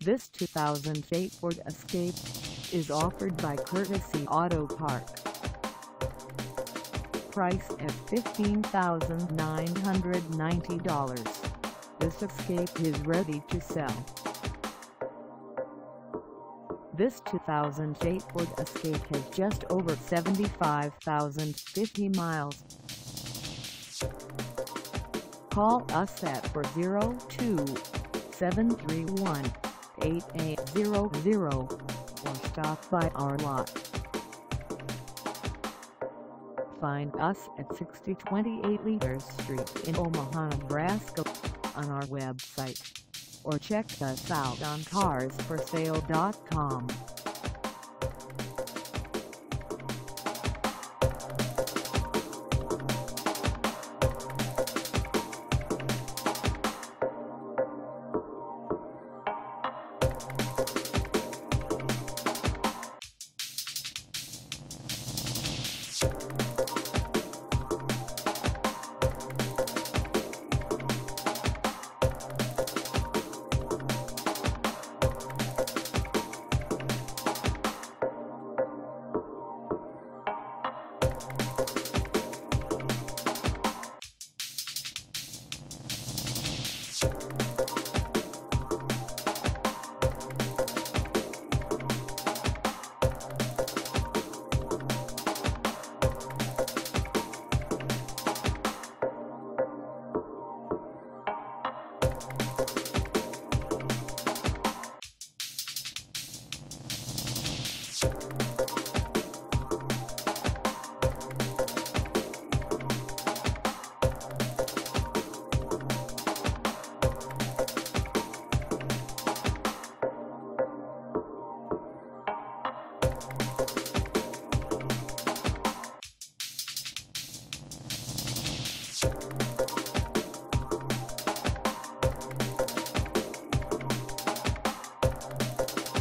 This 2008 Ford Escape is offered by Courtesy Auto Park. Priced at $15,990, this Escape is ready to sell. This 2008 Ford Escape has just over 75,050 miles. Call us at 402-731-8800 or stop by our lot. Find us at 6028 Leaders Street in Omaha, Nebraska on our website, or check us out on carsforsale.com.